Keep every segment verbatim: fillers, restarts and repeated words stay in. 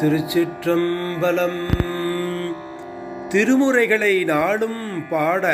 திருச்சிற்றம்பலம். திருமுறைகளை நாடும் பாட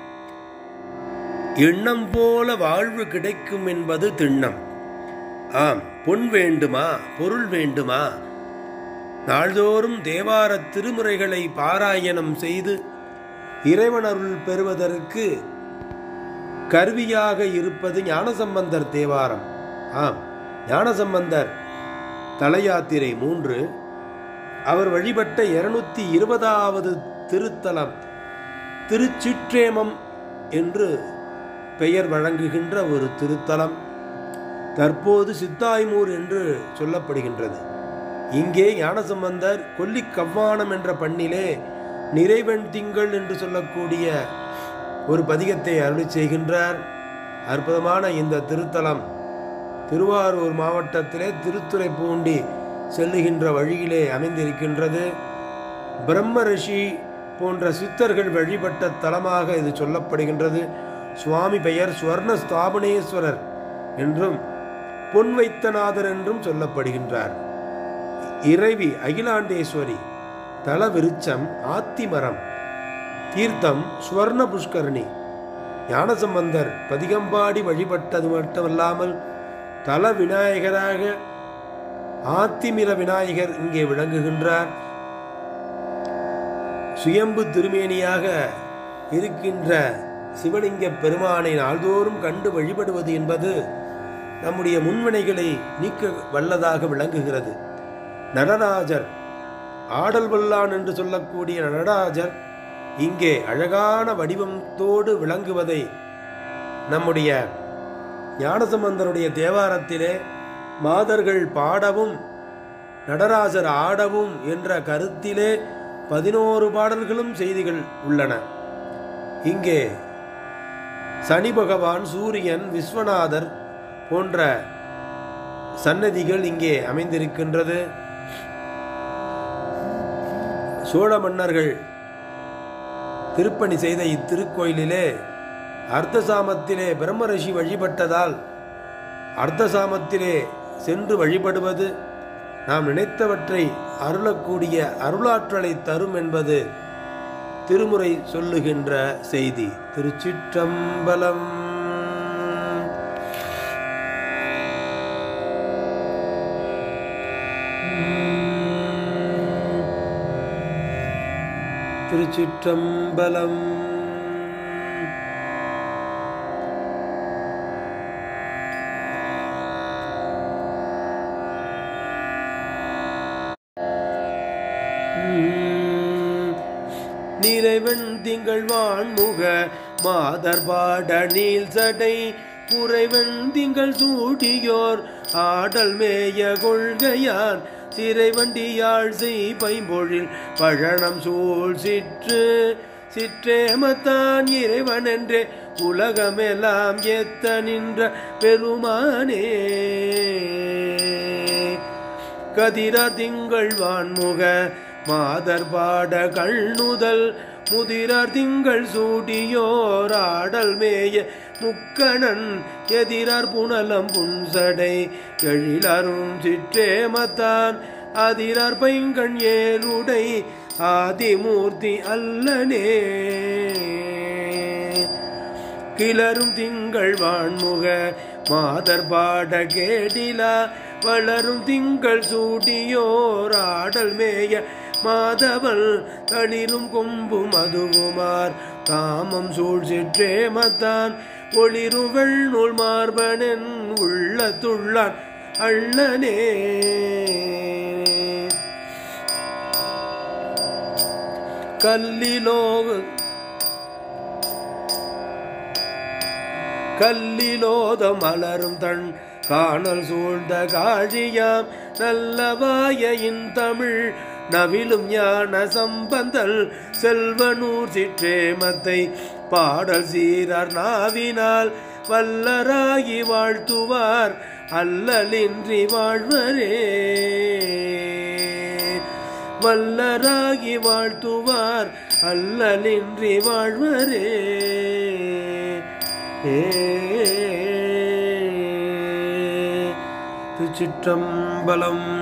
எண்ணம் போல வாழ்வு கிடைக்கும் என்பது திண்ணம். ஆம், பொன் வேண்டுமா, பொருள் வேண்டுமா? நாள்தோறும் தேவார திருமுறைகளை பாராயணம் செய்து இறைவனருள் பெறுவதற்கு கருவியாக இருப்பது ஞானசம்பந்தர் தேவாரம். ஆம், ஞானசம்பந்தர் தலையாத்திரை மூன்று, அவர் வழிபட்ட இருநூத்தி இருபதாவது திருத்தலம் திருச்சிற்றேமம் என்று பெயர் வழங்குகின்ற ஒரு திருத்தலம் தற்போது சித்தாய்மூர் என்று சொல்லப்படுகின்றது. இங்கே ஞானசம்பந்தர் கொல்லிக் கவ்வானம் என்ற பண்ணிலே நிறைவெண் திங்கள் என்று சொல்லக்கூடிய ஒரு பதிகத்தை அருளி செய்கின்றார். அற்புதமான இந்த திருத்தலம் திருவாரூர் மாவட்டத்திலே திருத்துறைப்பூண்டி செல்லுகின்ற வழியிலே அமைந்திருக்கின்றது. பிரம்ம ரிஷி போன்ற சித்தர்கள் வழிபட்ட தலமாக இது சொல்லப்படுகின்றது. சுவாமி பெயர் சுவர்ண ஸ்தாபனேஸ்வரர் என்றும் பொன் வைத்தநாதர் என்றும் சொல்லப்படுகின்றார். இறைவி அகிலாண்டேஸ்வரி, தல விருட்சம் ஆத்திமரம், தீர்த்தம் சுவர்ண புஷ்கரணி. ஞானசம்பந்தர் பதிகம்பாடி வழிபட்டது மட்டுமல்லாமல் தல விநாயகராக ஆத்திமிர விநாயகர் இங்கே விளங்குகின்றார். சுயம்பு திருமேனியாக இருக்கின்ற சிவலிங்க பெருமானை நாள்தோறும் கண்டு வழிபடுவது என்பது நம்முடைய முன்வினைகளை நீக்க வல்லதாக விளங்குகிறது. நடராஜர், ஆடல் வல்லான் என்று சொல்லக்கூடிய நடராஜர் இங்கே அழகான வடிவத்தோடு விளங்குவதை நம்முடைய ஞானசம்பந்தருடைய தேவாரத்திலே மாதர்கள் பாடவும் நடராஜர் ஆடவும் என்ற கருத்திலே பதினோரு பாடல்களும் செய்திகள் உள்ளன. இங்கே சனி பகவான், சூரியன், விஸ்வநாதர் போன்ற சன்னதிகள் இங்கே அமைந்திருக்கின்றது. சோழ மன்னர்கள் திருப்பணி செய்த இத்திருக்கோயிலிலே அர்த்தசாமத்திலே பிரம்மரிஷி வழிபட்டதால் அர்த்தசாமத்திலே சென்று வழிபடுவது நாம் நினைத்தவற்றை அருளக்கூடிய அருளாற்றலை தரும் என்பது திருமுறை சொல்லுகின்ற செய்தி. திருச்சிற்றம்பலம். திருச்சிற்றம்பலம். நிறைவெண் திங்கள் வான்முக மாதர் பாட நீல் சடை குறைவெண் திங்கள் சூடியோர் ஆடல் மேய கொள்கையான் சிறைவண்டியாள் செய் பைம்பொழில் பழனம் சூழ் சிற்று சிற்றேமத்தான் இறைவன் என்றே உலகமெல்லாம் ஏத்த நின்ற பெருமானே. கதிரா திங்கள் வான்முக மாதர் பாட கண்ணுதல் முதிரார் திங்கள் சூடியோர் ஆடல் மேய முக்கணன் எதிரார் புனலம் புன்சடை எழிலரும் சிற்றேமத்தான் அதிரார் பைங்கண் ஏருடை ஆதிமூர்த்தி அல்லனே. கிளரும் திங்கள் வான்முக மாதர் பாட கேடிலா வளரும் திங்கள் சூடியோர் ஆடல் மேய மாதவன் தளிரும் கொம்பு மதுகுமார் காமம் சூழ் சிற்றேமத்தான் ஒளிரும் வெள்நூல் மார்பனன் உள்ளத்துள்ளான் அள்ளனே. கல்லிலோ கல்லிலோத மலரும் தன் காணல் சூழ்ந்த காழியாம் நல்லவாயின் தமிழ் நவிலும் ஞான சம்பந்தல் செல்வனூர் சிற்றேமத்தை பாடல் சீரார் நாவினால் வல்லராகி வாழ்த்துவார் அல்லலின்றி வாழ்வரே. வல்லராகி வாழ்த்துவார் அல்லலின்றி வாழ்வரே. திருச்சிற்றம்பலம்.